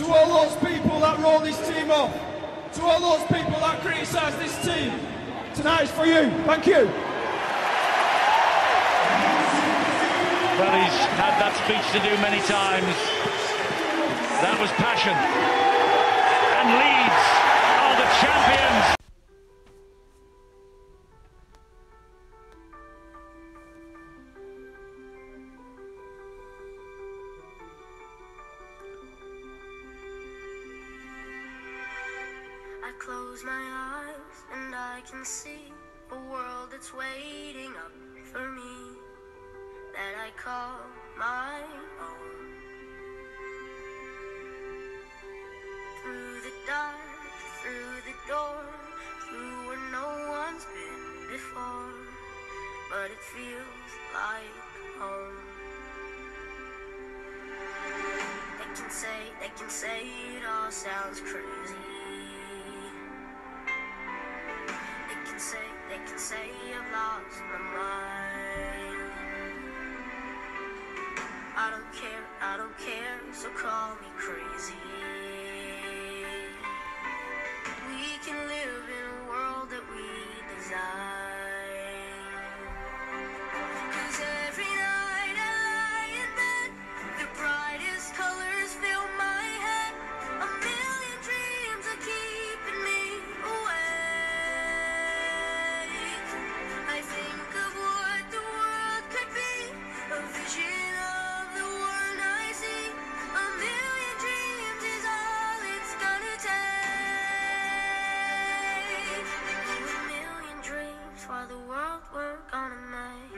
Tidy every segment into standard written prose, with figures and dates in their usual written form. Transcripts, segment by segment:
To all those people that wrote this team off, to all those people that criticised this team, tonight is for you. Thank you. Well, he's had that speech to do many times. That was passion. And Leeds are the champions. I close my eyes and I can see a world that's waiting up for me, that I call my own. Through the dark, through the door, through where no one's been before, but it feels like home. They can say it all sounds crazy. They can say I've lost my mind. I don't care, so call me crazy. We can live in a world that we design. 'Cause every night I lie in bed, the brightest colors fill my head. A million dreams are keeping me awake. I think of what the world could be, a vision of the one I see. A million dreams is all it's gonna take. A million dreams for the world we're gonna make.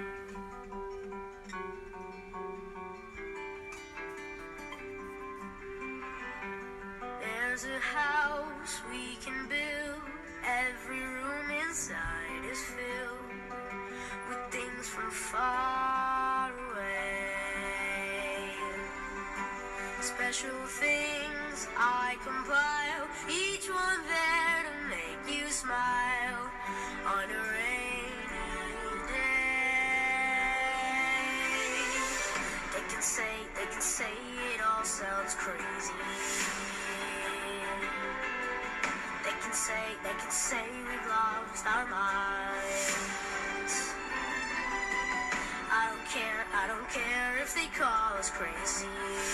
There's a house we can build. Every room inside is filled with things from far away. Special things I compile, each one there to make you smile on a rainy day. They can say it all sounds crazy. They can say we've lost our minds. I don't care if they call us crazy.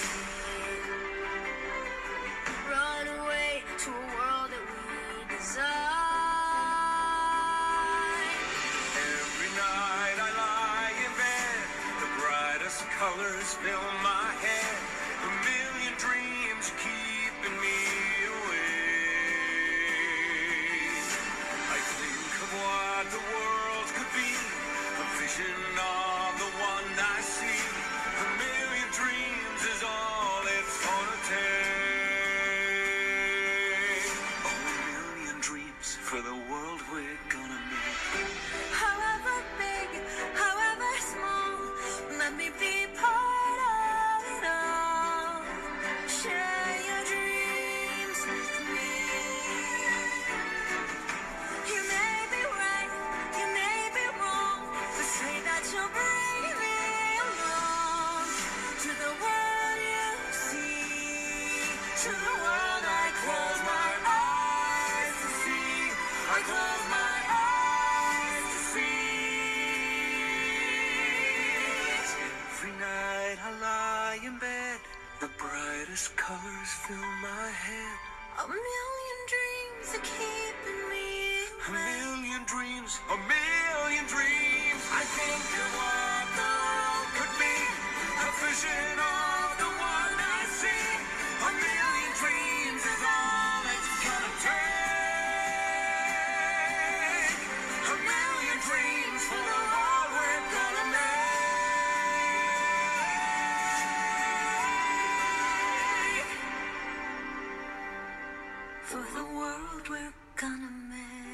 Run away to a world that we design. Every night I lie in bed, the brightest colors fill my head. A million dreams keeping me what the world could be, a vision of the one I see. A million dreams is all it's gonna take. A million dreams for the world we're gonna make. However big, however small, let me be part of it all. Share your dreams with me. You may be right, you may be wrong, but say that you'll bring me along to the world you see, to the world I close my eyes to see. I close my eyes to see. Every night I lie in bed, the brightest colors fill my head. A million dreams are keeping me A million dreams, a million dreams. I think of what the world could be, a vision of the one I see. A million dreams is all it's gonna take. A million dreams for the world we're gonna make. for the world we're gonna make.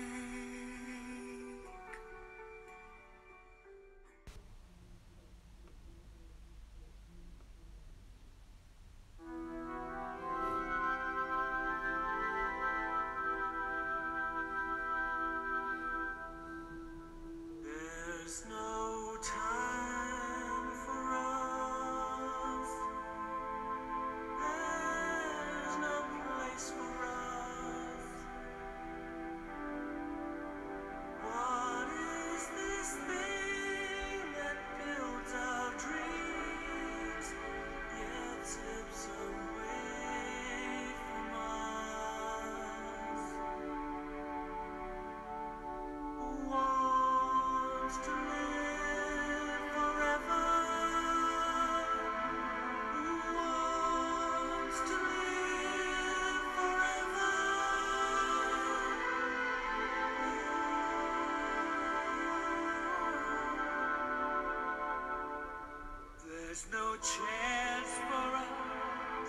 There's no time for us. There's no chance for us,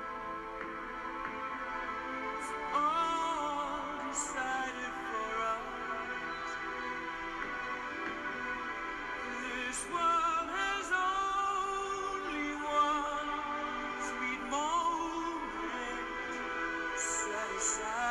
all decided for us. This world has only one sweet moment set aside.